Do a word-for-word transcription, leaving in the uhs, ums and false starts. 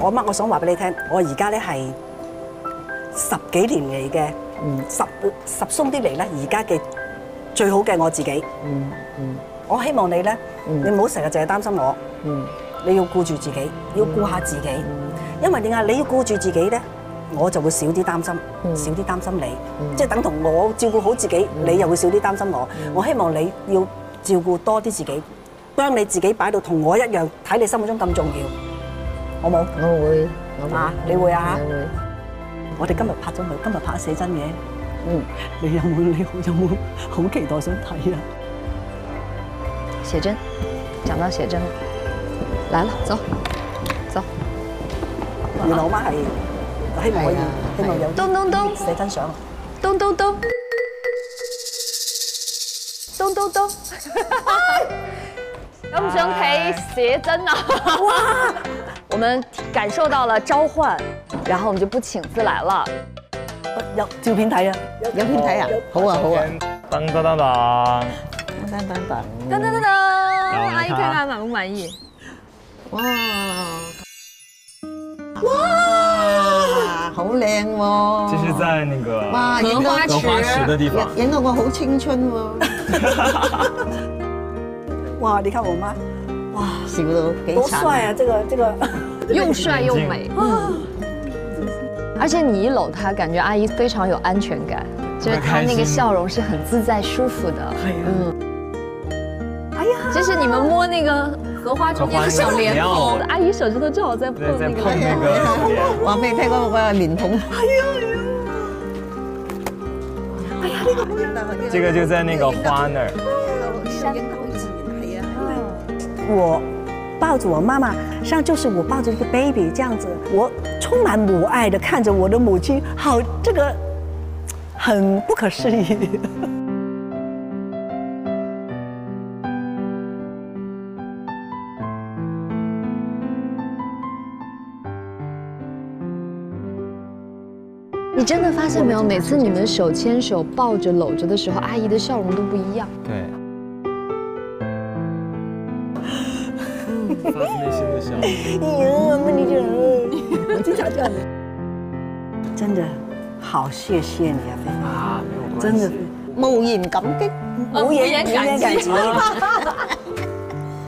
我乜我想話俾你聽，我而家咧係十幾年嚟嘅，十十鬆啲嚟咧，而家嘅最好嘅我自己。嗯嗯，我希望你咧，你唔好成日淨係擔心我。嗯，你要顧住自己，要顧下自己。因為點解你要顧住自己咧，我就會少啲擔心，少啲擔心你。即係等同我照顧好自己，你又會少啲擔心我。我希望你要照顧多啲自己，將你自己擺到同我一樣，睇你心目中咁重要。好冇？ 我會，我啊，你會啊？ 我會。 我哋今日拍咗佢，今日拍寫真嘅。 嗯。 你有冇你有冇好期待想睇啊？ 寫真，講到寫真了，來了，走，走。 原來我媽係希望可以，希望有咚咚咚寫真相。 咚咚咚，咚咚咚。想唔想睇寫真啊？哇！我們感受到了召喚，然後我們就不請自來了。 有照片睇啊！ 有片睇啊！好啊好啊！ 噔噔噔噔， 噔噔噔噔噔噔噔，阿姨看看滿不滿意？ 哇！哇！好靚喎！ 這是在那個哇， 荷花池荷花池的地方， 影到我好青春喎！ 哇！你看我媽，哇， 笑到幾多帥啊！這個這個又帥又美。而且你一摟她，感覺阿姨非常有安全感，就是她那個笑容是很自在舒服的。嗯。哎呀，就是你們摸那個荷花中間的小蓮蓬，阿姨手指頭正好在碰那個。 碰那個。 話俾你聽嗰個蓮蓬。 係啊係啊。哎呀，呢個好有。 這個就在那個花那兒。 我抱着我媽媽，像就是我抱着一個 baby 這樣子，我充滿母愛的看着我的母親，好，這個很不可思議。 你真的發現沒有？每次你們手牽手、抱着、摟着的時候，阿姨的笑容都不一樣。 對。發自內心的笑。 哎呀，媽你這，我經常這樣。真的，好謝謝你啊，菲菲。啊，沒有關係。真的， 無言感激， 無言無言感激。